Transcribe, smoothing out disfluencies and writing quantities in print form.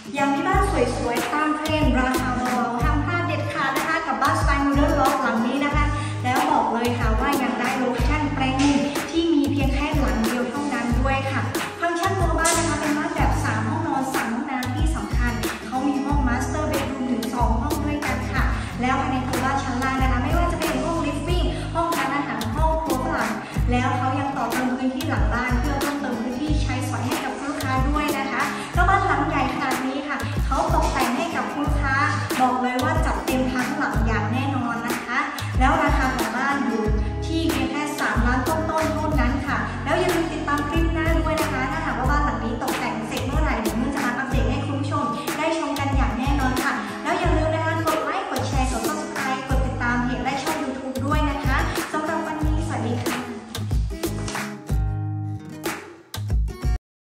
ยังมีบ้านสวยๆตามเทรนด์ราคาเบาๆห้ามพลาดเด็ดขาดนะคะกับบ้านสไตล์โมเดิร์นล็อกหลังนี้นะคะแล้วบอกเลยค่ะว่ายัง